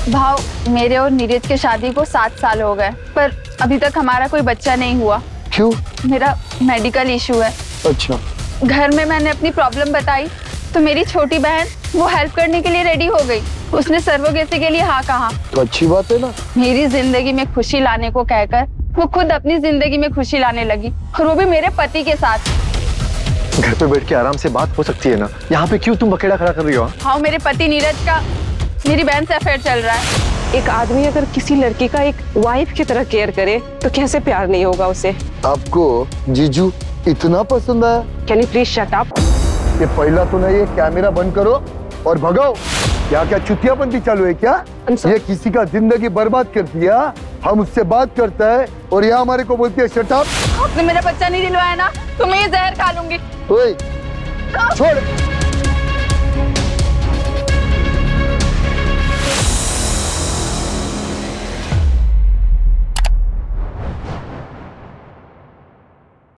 भाव, मेरे और नीरज के शादी को 7 साल हो गए, पर अभी तक हमारा कोई बच्चा नहीं हुआ। क्यों? मेरा मेडिकल इशू है। अच्छा। घर में मैंने अपनी प्रॉब्लम बताई तो मेरी छोटी बहन वो हेल्प करने के लिए रेडी हो गई। उसने सर्वोगेसी के लिए हाँ कहा। तो अच्छी बात है ना। मेरी जिंदगी में खुशी लाने को कहकर वो खुद अपनी जिंदगी में खुशी लाने लगी, और वो भी मेरे पति के साथ। घर पे बैठ के आराम से बात हो सकती है ना, यहाँ पे क्यों तुम अकेला खड़ा कर रही हो? हाँ, मेरे पति नीरज का मेरी बहन से अफेयर चल रहा है। एक आदमी अगर किसी लड़की का एक वाइफ की तरह केयर करे तो कैसे प्यार नहीं होगा उसे। आपको जीजू इतना पसंद आया? Can you please shut up? ये पहला तो नहीं, ये कैमरा बंद करो और भगाओ। क्या क्या चुतियापंती चालू है क्या? ये किसी का जिंदगी बर्बाद कर दिया। हम उससे बात करता है और यहाँ हमारे को बोलती है शट अप। आपने मेरा बच्चा नहीं दिलवाया ना, तो मैं ये जहर खा लूंगी। छोड़।